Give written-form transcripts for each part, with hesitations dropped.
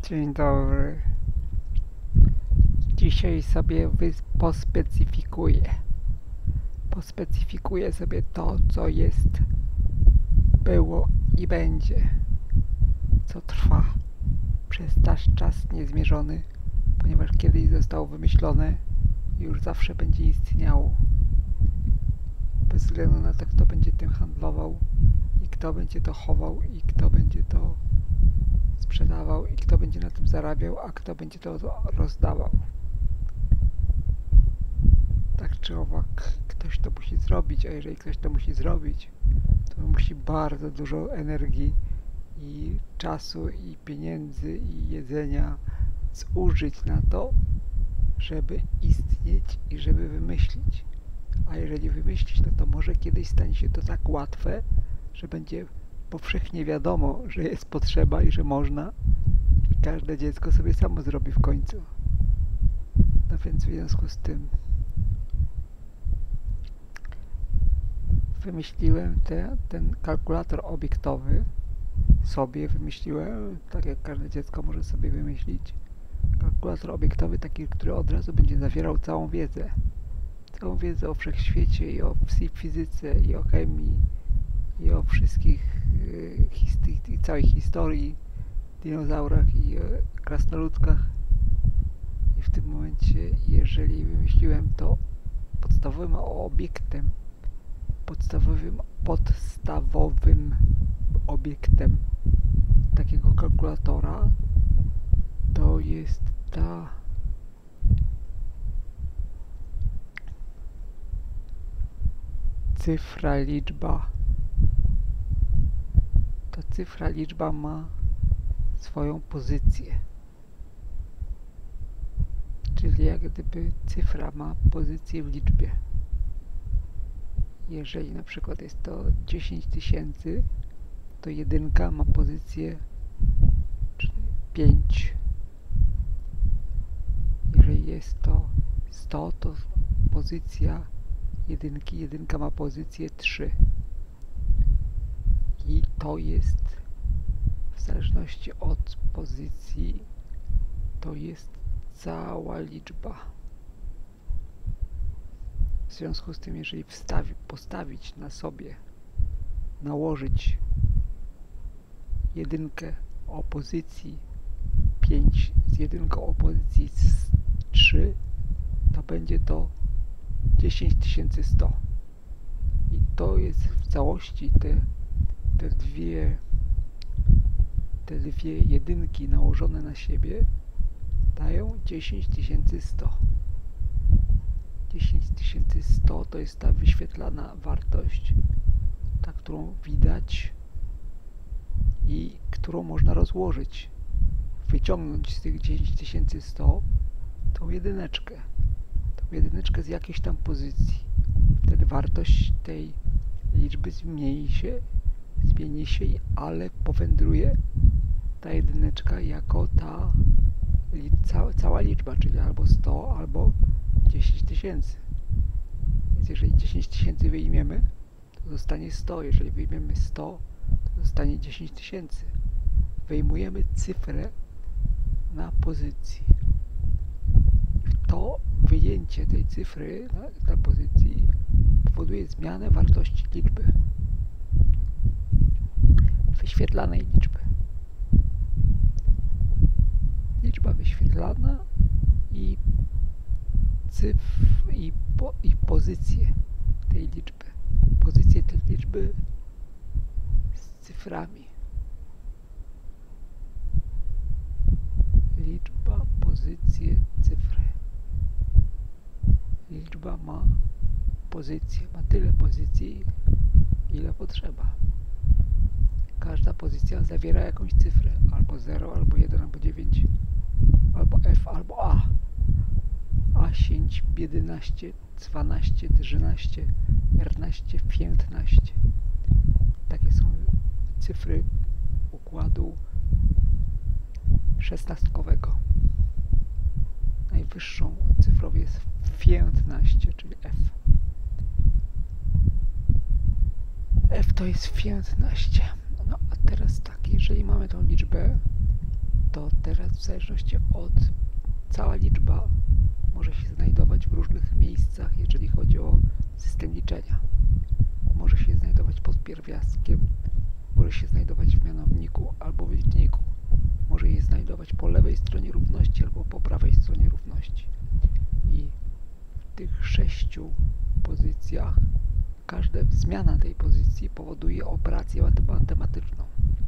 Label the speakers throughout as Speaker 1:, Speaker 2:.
Speaker 1: Dzień dobry. Dzisiaj sobie pospecyfikuję sobie to, co jest, było i będzie, co trwa przez nasz czas niezmierzony, ponieważ kiedyś zostało wymyślone i już zawsze będzie istniało. Bez względu na to, kto będzie tym handlował i kto będzie to chował i kto będzie to sprzedawał i kto będzie na tym zarabiał, a kto będzie to rozdawał. Tak czy owak, ktoś to musi zrobić, a jeżeli ktoś to musi zrobić, to musi bardzo dużo energii i czasu i pieniędzy i jedzenia zużyć na to, żeby istnieć i żeby wymyślić. A jeżeli wymyślić, no to może kiedyś stanie się to tak łatwe, że będzie powszechnie wiadomo, że jest potrzeba i że można i każde dziecko sobie samo zrobi w końcu. No więc w związku z tym wymyśliłem ten kalkulator obiektowy, tak jak każde dziecko może sobie wymyślić. Kalkulator obiektowy taki, który od razu będzie zawierał całą wiedzę o wszechświecie i o fizyce i o chemii i o wszystkich i całej historii, dinozaurach i krasnoludkach. I w tym momencie, jeżeli wymyśliłem to podstawowym obiektem takiego kalkulatora, to jest ta cyfra liczba. Ta cyfra liczba ma swoją pozycję. Czyli jak gdyby cyfra ma pozycję w liczbie. Jeżeli na przykład jest to 10 000, to jedynka ma pozycję 5. Jeżeli jest to 100, to pozycja jedynka ma pozycję 3. I to jest, w zależności od pozycji, to jest cała liczba. W związku z tym, jeżeli postawić na sobie, nałożyć jedynkę o pozycji 5 z jedynką o pozycji 3, to będzie to 10100. I to jest w całości te dwie jedynki nałożone na siebie dają 10100. 10100 to jest ta wyświetlana wartość, ta, którą widać i którą można rozłożyć, wyciągnąć z tych 10100 tą jedyneczkę z jakiejś tam pozycji. Wtedy wartość tej liczby zmieni się, ale powędruje ta jedyneczka jako ta cała liczba, czyli albo 100, albo 10 000. Więc jeżeli 10 000 wyjmiemy, to zostanie 100. Jeżeli wyjmiemy 100, to zostanie 10 000. Wyjmujemy cyfrę na pozycji. To wyjęcie tej cyfry na pozycji powoduje zmianę wartości liczby, wyświetlanej liczby. Liczba wyświetlana i pozycje tej liczby. Pozycje tej liczby z cyframi. Liczba, pozycje, cyfry. Liczba ma pozycję, ma tyle pozycji, ile potrzeba. Każda pozycja zawiera jakąś cyfrę, albo 0, albo 1, albo 9, albo F, albo A. A10, 11, 12, 13, 14, 15. Takie są cyfry układu szesnastkowego. Najwyższą cyfrą jest 15, czyli F. F to jest 15. No a teraz tak, jeżeli mamy tą liczbę to teraz w zależności od cała liczba może się znajdować w różnych miejscach, jeżeli chodzi o system liczenia. Może się znajdować pod pierwiastkiem, może się znajdować w mianowniku albo w liczniku. Może je znajdować po lewej stronie równości albo po prawej stronie równości. I w tych 6 pozycjach każda zmiana tej pozycji powoduje operację matematyczną.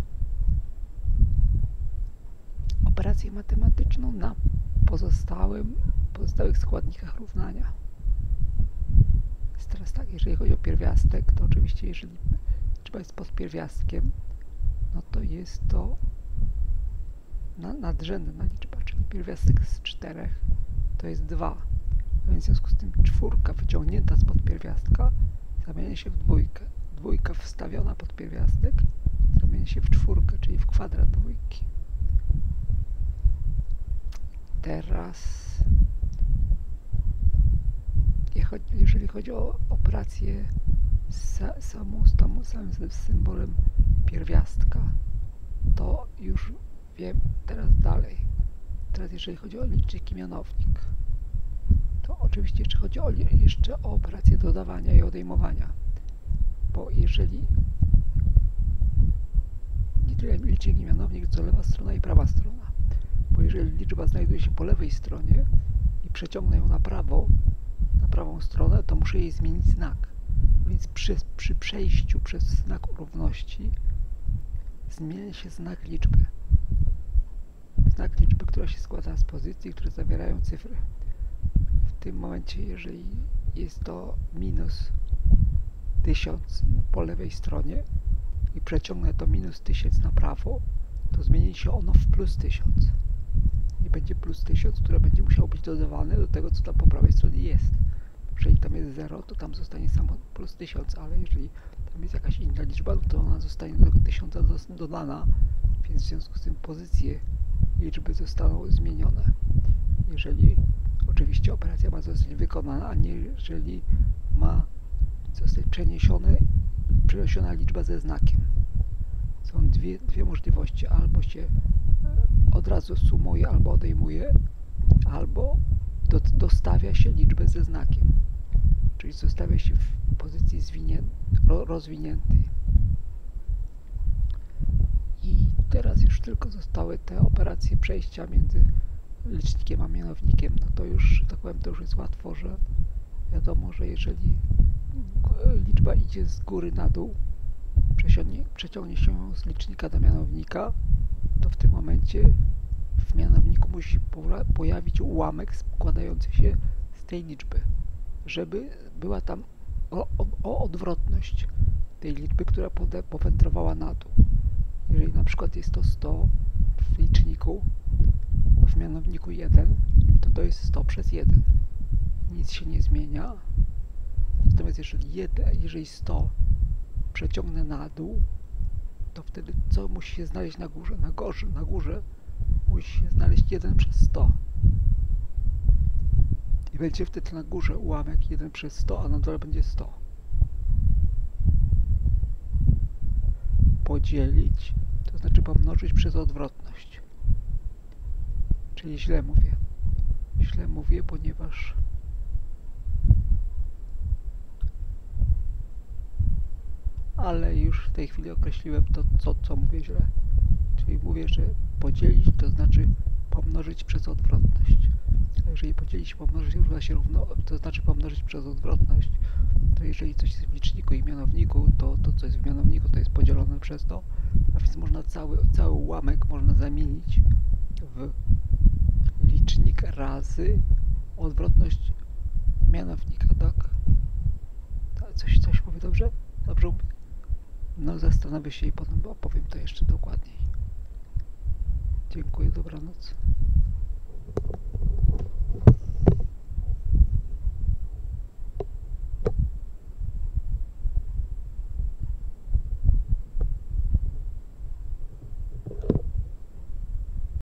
Speaker 1: Operację matematyczną na pozostałych składnikach równania. Jest teraz tak, jeżeli chodzi o pierwiastek, to oczywiście jeżeli liczba jest pod pierwiastkiem, no to jest to nadrzędna liczba, czyli pierwiastek z 4 to jest 2. Więc w związku z tym 4 wyciągnięta spod pierwiastka zamienia się w 2. 2 wstawiona pod pierwiastek zamienia się w 4, czyli w kwadrat 2. Teraz jeżeli chodzi o operację samym symbolem pierwiastka, to już wiem teraz dalej. Teraz jeżeli chodzi o licznik i mianownik, to oczywiście jeszcze o operację dodawania i odejmowania, bo jeżeli licznik i mianownik to lewa strona i prawa strona, bo jeżeli liczba znajduje się po lewej stronie i przeciągnę ją na prawą stronę, to muszę jej zmienić znak. Więc przy przejściu przez znak równości zmienia się znak liczby. Znak liczby, która się składa z pozycji, które zawierają cyfry. W tym momencie, jeżeli jest to minus 1000 po lewej stronie i przeciągnę to minus 1000 na prawo, to zmieni się ono w plus 1000. I będzie plus 1000, które będzie musiało być dodawane do tego, co tam po prawej stronie jest. Jeżeli tam jest 0, to tam zostanie samo plus 1000, ale jeżeli tam jest jakaś inna liczba, to ona zostanie do tego 1000 dodana, więc w związku z tym pozycje liczby zostaną zmienione. Jeżeli oczywiście operacja ma zostać wykonana, a nie jeżeli ma zostać przeniesiona liczba ze znakiem. Są dwie możliwości, albo się od razu sumuje, albo odejmuje, albo dostawia się liczbę ze znakiem, czyli zostawia się w pozycji rozwiniętej. I teraz już tylko zostały te operacje przejścia między licznikiem a mianownikiem. No to już, że tak powiem, to już jest łatwo, że wiadomo, że jeżeli liczba idzie z góry na dół, przeciągnie się ją z licznika do mianownika, to w tym momencie w mianowniku musi pojawić ułamek składający się z tej liczby, żeby była tam o odwrotność tej liczby, która powędrowała na dół. Jeżeli na przykład jest to 100 w liczniku, w mianowniku 1, to jest 100 przez 1. Nic się nie zmienia. Natomiast jeżeli 100 przeciągnę na dół, to wtedy co musi się znaleźć na górze? Na górze musi się znaleźć 1 przez 100. I będzie wtedy na górze ułamek 1 przez 100, a na dole będzie 100. Podzielić, to znaczy pomnożyć przez odwrotność. Czyli źle mówię. Źle mówię, ponieważ ale już w tej chwili określiłem to, co mówię źle. Czyli mówię, że podzielić to znaczy pomnożyć przez odwrotność. A jeżeli podzielić, pomnożyć równa się to znaczy pomnożyć przez odwrotność, to jeżeli coś jest w liczniku i mianowniku, to co jest w mianowniku, to jest podzielone przez to, a więc można cały ułamek można zamienić w licznik razy odwrotność mianownika, tak? Coś mówię dobrze? Dobrze mówię? No zastanowię się i potem opowiem to jeszcze dokładniej. Dziękuję, dobranoc.